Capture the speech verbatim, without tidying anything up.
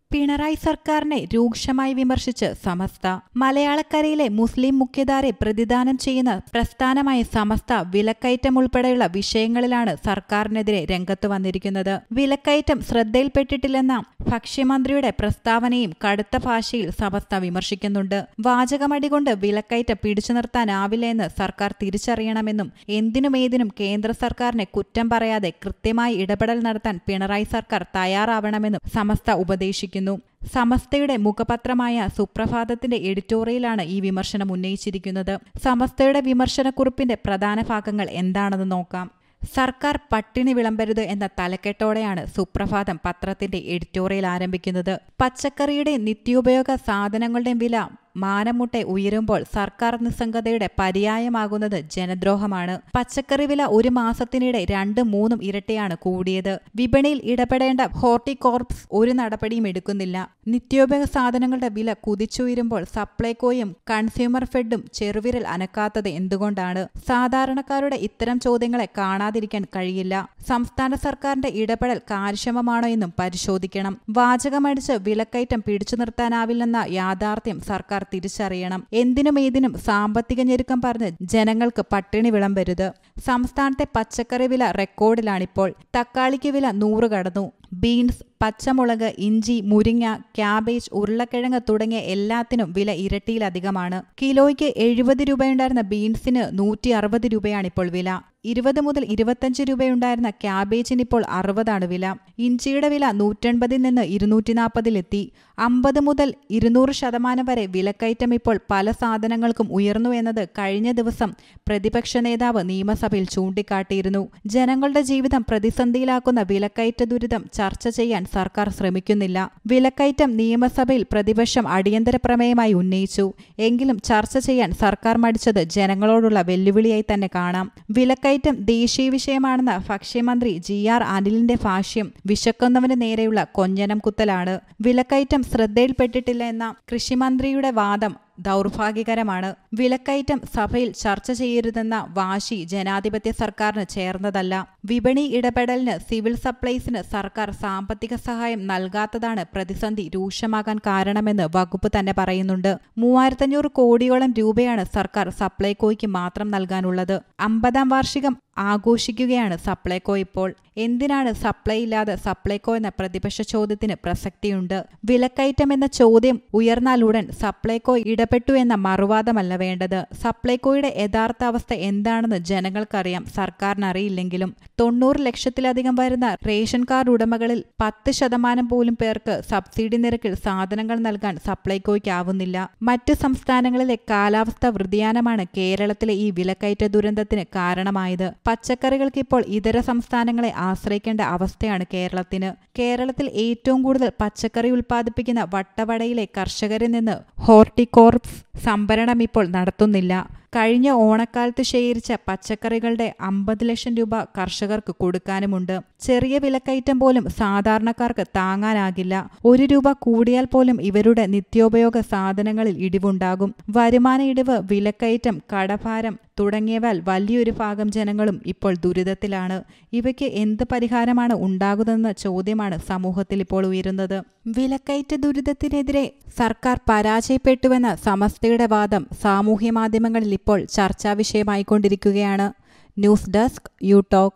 പിണറായി സർക്കാരിനെ രൂക്ഷമായി വിമർശിച്ച് സമസ്ത. മലയാളക്കരയിലെ മുസ്ലിം മുഖ്യധാരെ പ്രതിദാനം ചെയ്യുന്ന പ്രസ്ഥാനമായ സമസ്ത വിലക്കയറ്റം ഉൾപ്പെടെയുള്ള വിഷയങ്ങളിലാണ് സർക്കാരിനെതിരെ രംഗത്ത് വന്നിരിക്കുന്നത്. വിലക്കയറ്റം ശ്രദ്ധയിൽപ്പെട്ടിട്ടില്ലെന്ന ഭക്ഷ്യമന്ത്രിയുടെ പ്രസ്താവനയും കടുത്ത ഭാഷയിൽ സമസ്ത വിമർശിക്കുന്നുണ്ട്. വാചകമടികൊണ്ട് വിലക്കയറ്റം പിടിച്ചു നിർത്താനാവില്ല എന്ന് സർക്കാർ തിരിച്ചറിയണമെന്നും എന്തിനുമേതിനും കേന്ദ്ര സർക്കാരിനെ കുറ്റം പറയാതെ കൃത്യമായി ഇടപെടൽ നടത്താൻ പിണറായി സർക്കാർ തയ്യാറാവണമെന്നും സമസ്ത ഉപദേശിക്കുന്നു. സമസ്തയുടെ മുഖപത്രമായ സുപ്രഭാതത്തിന്റെ എഡിറ്റോറിയലാണ് ഈ വിമർശനം ഉന്നയിച്ചിരിക്കുന്നത്. സമസ്തയുടെ വിമർശനക്കുറിപ്പിന്റെ പ്രധാന ഭാഗങ്ങൾ എന്താണെന്ന് നോക്കാം. സർക്കാർ പട്ടിണി വിളമ്പരുത് എന്ന തലക്കെട്ടോടെയാണ് സുപ്രഭാതം പത്രത്തിന്റെ എഡിറ്റോറിയൽ ആരംഭിക്കുന്നത്. പച്ചക്കറിയുടെയും നിത്യോപയോഗ സാധനങ്ങളുടെയും വില മാനമുട്ടെ ഉയരുമ്പോൾ സർക്കാർ നിസ്സംഗതയുടെ പര്യായമാകുന്നത് ജനദ്രോഹമാണ്. പച്ചക്കറി വില ഒരു മാസത്തിനിടെ രണ്ടും മൂന്നും ഇരട്ടിയാണ് കൂടിയത്. വിപണിയിൽ ഇടപെടേണ്ട ഹോർട്ടികോർപ്സ് ഒരു നടപടിയും എടുക്കുന്നില്ല. നിത്യോപയോഗ സാധനങ്ങളുടെ വില കുതിച്ചുയരുമ്പോൾ സപ്ലൈകോയും കൺസ്യൂമർ ഫെഡും ചെറുവിരൽ അനക്കാത്തത് എന്തുകൊണ്ടാണ്? സാധാരണക്കാരുടെ ഇത്തരം ചോദ്യങ്ങളെ കാണാതിരിക്കാൻ കഴിയില്ല. സംസ്ഥാന സർക്കാരിന്റെ ഇടപെടൽ കാര്യക്ഷമമാണോ എന്നും പരിശോധിക്കണം. വാചകമടിച്ച് വിലക്കയറ്റം പിടിച്ചു നിർത്താനാവില്ലെന്ന യാഥാർത്ഥ്യം സർക്കാർ തിരിച്ചറിയണം. എന്തിനുമേതിനും സാമ്പത്തിക ഞെരുക്കം പറഞ്ഞ് ജനങ്ങൾക്ക് പട്ടിണി വിളമ്പരുത്. സംസ്ഥാനത്തെ പച്ചക്കറി വില റെക്കോർഡിലാണിപ്പോൾ. തക്കാളിക്ക് വില നൂറ് കടന്നു. ബീൻസ്, പച്ചമുളക്, ഇഞ്ചി, മുരിങ്ങ, ക്യാബേജ്, ഉരുളക്കിഴങ്ങ് തുടങ്ങിയ എല്ലാത്തിനും വില ഇരട്ടിയിലധികമാണ്. കിലോയ്ക്ക് എഴുപത് രൂപയുണ്ടായിരുന്ന ബീൻസിന് നൂറ്റി അറുപത് രൂപയാണിപ്പോൾ വില. ഇരുപത് മുതൽ ഇരുപത്തഞ്ച് രൂപയുണ്ടായിരുന്ന ക്യാബേജിന് ഇപ്പോൾ അറുപതാണ് വില. ഇഞ്ചിയുടെ വില നൂറ്റൻപതിൽ നിന്ന് ഇരുന്നൂറ്റി നാൽപ്പതിലെത്തി. അമ്പത് മുതൽ ഇരുന്നൂറ് ശതമാനം വരെ വിലക്കയറ്റം ഇപ്പോൾ പല സാധനങ്ങൾക്കും ഉയർന്നു എന്നത് കഴിഞ്ഞ ദിവസം പ്രതിപക്ഷ നേതാവ് നിയമസഭയിൽ ചൂണ്ടിക്കാട്ടിയിരുന്നു. ജനങ്ങളുടെ ജീവിതം പ്രതിസന്ധിയിലാക്കുന്ന വിലക്കയറ്റ ദുരിതം ചർച്ച ചെയ്യാൻ സർക്കാർ ശ്രമിക്കുന്നില്ല. വിലക്കയറ്റം നിയമസഭയിൽ പ്രതിപക്ഷം അടിയന്തര പ്രമേയമായി ഉന്നയിച്ചു. എങ്കിലും ചർച്ച ചെയ്യാൻ സർക്കാർ മടിച്ചത് ജനങ്ങളോടുള്ള വെല്ലുവിളിയായി തന്നെ കാണാം. വിലക്കയറ്റം ദേശീയ വിഷയമാണെന്ന ഭക്ഷ്യമന്ത്രി ജി ആർ അനിലിന്റെ ഭാഷ്യം വിശക്കുന്നവന് നേരെയുള്ള കൊഞ്ഞനം കുത്തലാണ്. വിലക്കയറ്റം ശ്രദ്ധയിൽപ്പെട്ടിട്ടില്ല എന്ന കൃഷിമന്ത്രിയുടെ വാദം ദൗർഭാഗ്യകരമാണ്. വിലക്കയറ്റം സഭയിൽ ചർച്ച ചെയ്യരുതെന്ന വാശി ജനാധിപത്യ സർക്കാരിന് ചേർന്നതല്ല. വിപണി ഇടപെടലിന് സിവിൽ സപ്ലൈസിന് സർക്കാർ സാമ്പത്തിക സഹായം നൽകാത്തതാണ് പ്രതിസന്ധി രൂക്ഷമാകാൻ കാരണമെന്ന് വകുപ്പ് തന്നെ പറയുന്നുണ്ട്. മൂവായിരത്തഞ്ഞൂറ് കോടിയോളം രൂപയാണ് സർക്കാർ സപ്ലൈകോയ്ക്ക് മാത്രം നൽകാനുള്ളത്. അമ്പതാം വാർഷികം ആഘോഷിക്കുകയാണ് സപ്ലൈകോ ഇപ്പോൾ. എന്തിനാണ് സപ്ലൈ ഇല്ലാതെ സപ്ലൈകോ എന്ന പ്രതിപക്ഷ ചോദ്യത്തിന് പ്രസക്തിയുണ്ട്. വിലക്കയറ്റം എന്ന ചോദ്യം ഉയർന്നാലുടൻ സപ്ലൈകോ ഇടപെട്ടു എന്ന മറുവാദമല്ല വേണ്ടത്. സപ്ലൈകോയുടെ യഥാർത്ഥ അവസ്ഥ എന്താണെന്ന് ജനങ്ങൾക്കറിയാം, സർക്കാരിനറിയില്ലെങ്കിലും. തൊണ്ണൂറ് ലക്ഷത്തിലധികം വരുന്ന റേഷൻ കാർഡ് ഉടമകളിൽ പത്ത് ശതമാനം പോലും പേർക്ക് സബ്സിഡി നിരക്കിൽ സാധനങ്ങൾ നൽകാൻ സപ്ലൈകോയ്ക്കാവുന്നില്ല. മറ്റു സംസ്ഥാനങ്ങളിലെ കാലാവസ്ഥാ വ്യതിയാനമാണ് കേരളത്തിലെ ഈ വിലക്കയറ്റ ദുരന്തത്തിന് കാരണമായത്. പച്ചക്കറികൾക്ക് ഇപ്പോൾ ഇതര സംസ്ഥാനങ്ങളെ ആശ്രയിക്കേണ്ട അവസ്ഥയാണ് കേരളത്തിന്. കേരളത്തിൽ ഏറ്റവും കൂടുതൽ പച്ചക്കറി ഉൽപ്പാദിപ്പിക്കുന്ന വട്ടവടയിലെ കർഷകരിൽ നിന്ന് ഹോർട്ടികോർപ്സ് സംഭരണം ഇപ്പോൾ നടത്തുന്നില്ല. കഴിഞ്ഞ ഓണക്കാലത്ത് ശേഖരിച്ച പച്ചക്കറികളുടെ അമ്പത് ലക്ഷം രൂപ കർഷകർക്ക് കൊടുക്കാനുമുണ്ട്. ചെറിയ വിലക്കയറ്റം പോലും സാധാരണക്കാർക്ക് താങ്ങാനാകില്ല. ഒരു രൂപ കൂടിയാൽ പോലും ഇവരുടെ നിത്യോപയോഗ സാധനങ്ങളിൽ ഇടിവുണ്ടാകും. വരുമാന ഇടിവ്, വിലക്കയറ്റം, കടഭാരം തുടങ്ങിയവയാൽ വലിയൊരു ഭാഗം ജനങ്ങളും ഇപ്പോൾ ദുരിതത്തിലാണ്. ഇവയ്ക്ക് എന്ത് പരിഹാരമാണ് ഉണ്ടാകുന്നതെന്ന ചോദ്യമാണ് സമൂഹത്തിൽ ഇപ്പോൾ ഉയരുന്നത്. വിലക്കയറ്റ ദുരിതത്തിനെതിരെ സർക്കാർ പരാജയപ്പെട്ടുവെന്ന സമസ്തയുടെ വാദം സാമൂഹ്യ മാധ്യമങ്ങളിൽ ഇപ്പോൾ ചർച്ചാ വിഷയമായിക്കൊണ്ടിരിക്കുകയാണ്. News desk you talk.